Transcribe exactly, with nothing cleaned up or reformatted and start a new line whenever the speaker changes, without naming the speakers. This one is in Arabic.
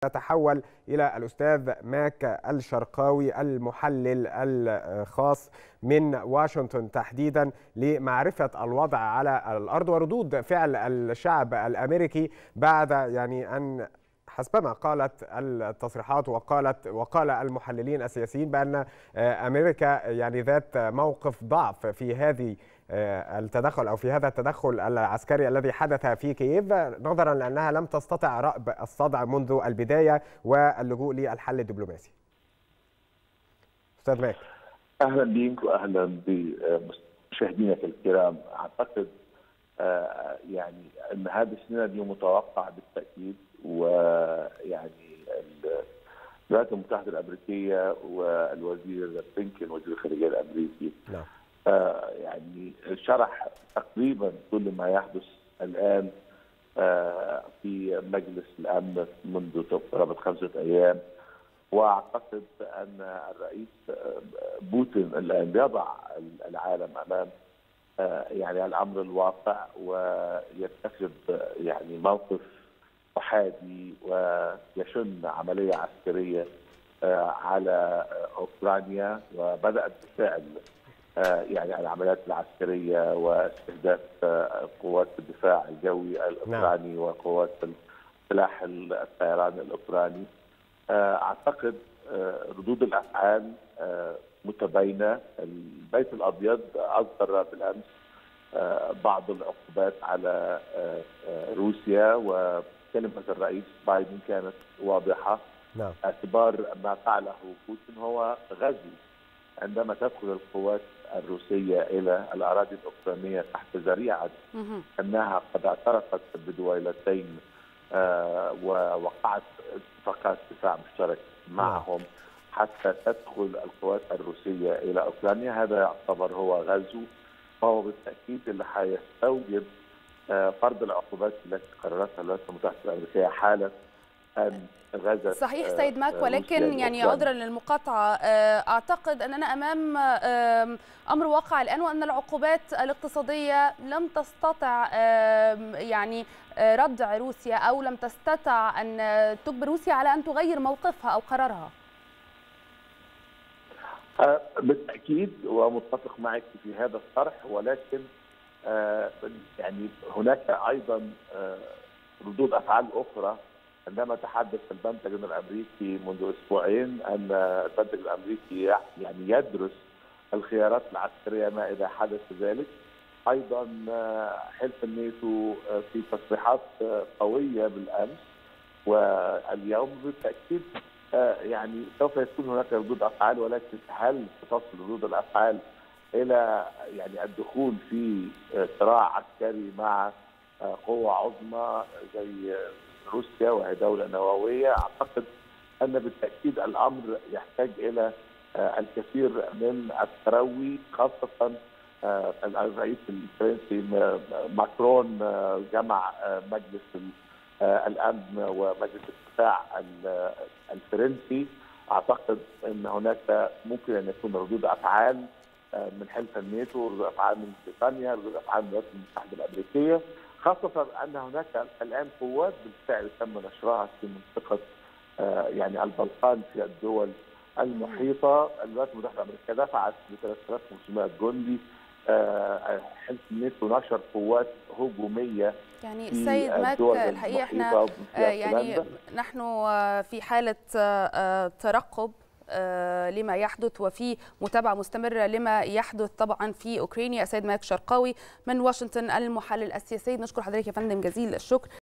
نتحول إلى الأستاذ ماك الشرقاوي المحلل الخاص من واشنطن تحديدا لمعرفة الوضع على الأرض وردود فعل الشعب الأمريكي بعد يعني أن حسبما قالت التصريحات وقالت وقال المحللين السياسيين بأن أمريكا يعني ذات موقف ضعف في هذه التدخل أو في هذا التدخل العسكري الذي حدث في كييف، نظرا لأنها لم تستطع رأب الصدع منذ البداية واللجوء للحل الدبلوماسي. أستاذ ماك،
أهلا بك وأهلا بمشاهدينك الكرام. أعتقد يعني أن هذا السيناريو متوقع بالتأكيد، ويعني الولايات المتحدة الأمريكية والوزير بلينكن وزير الخارجية الأمريكي نعم. آه يعني شرح تقريبا كل ما يحدث الآن آه في مجلس الأمن منذ قرابة خمسة أيام، وأعتقد أن الرئيس بوتين الآن يضع العالم أمام آه يعني الأمر الواقع، ويتخذ يعني موقف أحادي ويشن عملية عسكرية آه على أوكرانيا، وبدأت بالفعل يعني العمليات العسكرية واستهداف قوات الدفاع الجوي الأوكراني وقوات سلاح الطيران الأوكراني. أعتقد ردود الأفعال متباينة. البيت الأبيض أصدر بالأمس بعض العقوبات على روسيا، وكلمة الرئيس بايدن كانت واضحة. نعم. اعتبار ما فعله بوتين هو غزو، عندما تدخل القوات الروسية إلى الأراضي الأوكرانية تحت ذريعة أنها قد اعترفت بدولتين آه ووقعت اتفاقات دفاع مشترك معهم حتى تدخل القوات الروسية إلى أوكرانيا، هذا يعتبر هو غزو، وهو بالتأكيد اللي حيستوجب آه فرض العقوبات التي قررتها الولايات المتحدة الأمريكية حالة أن غزت.
صحيح سيد ماك، ولكن يعني عذرا للمقاطعة، أعتقد أننا أمام أمر واقع الآن، وأن العقوبات الاقتصادية لم تستطع يعني ردع روسيا، أو لم تستطع أن تجبر روسيا على أن تغير موقفها أو قرارها.
بالتأكيد ومتفق معك في هذا الطرح، ولكن يعني هناك أيضا ردود أفعال أخرى. عندما تحدث البنتاغون الامريكي منذ اسبوعين ان البنتاغون الامريكي يعني يدرس الخيارات العسكريه ما اذا حدث ذلك. ايضا حلف الناتو في تصريحات قويه بالامس واليوم بالتاكيد يعني سوف يكون هناك ردود افعال، ولكن هل تصل ردود الافعال الى يعني الدخول في صراع عسكري مع قوه عظمى زي روسيا وهي دولة نووية؟ أعتقد أن بالتأكيد الأمر يحتاج إلى الكثير من التروي، خاصة الرئيس الفرنسي ماكرون جمع مجلس الأمن ومجلس الدفاع الفرنسي. أعتقد أن هناك ممكن أن يكون ردود أفعال من حلف الناتو، ردود أفعال من بريطانيا، ردود أفعال من الولايات المتحدة الأمريكية، خاصة أن هناك الآن قوات بالفعل تم نشرها في منطقة يعني البلقان في الدول المحيطة. الولايات المتحدة الأمريكية دفعت ب ثلاثة آلاف وخمسمائة جندي. حلف الناتو نشر قوات هجومية
يعني
في
سيد ماك، الحقيقة احنا يعني نحن في حالة ترقب لما يحدث وفي متابعة مستمرة لما يحدث طبعا في أوكرانيا. السيد ماك شرقاوي من واشنطن المحلل السياسي، نشكر حضرتك يا فندم جزيل الشكر.